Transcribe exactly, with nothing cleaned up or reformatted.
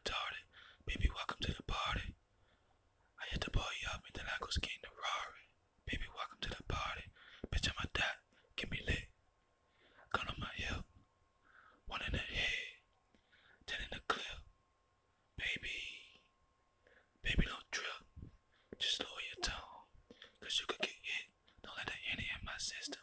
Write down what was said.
retarded. Baby, welcome to the party. I hit the boy up and then I go skating the Rari. Baby, welcome to the party. Bitch, I'm a dad. Give me lit. Gun on my hip. One in the head. Ten in the clip. Baby. Baby, don't trip. Just lower your tone. Cause you could get hit. Don't let the Henny in my system.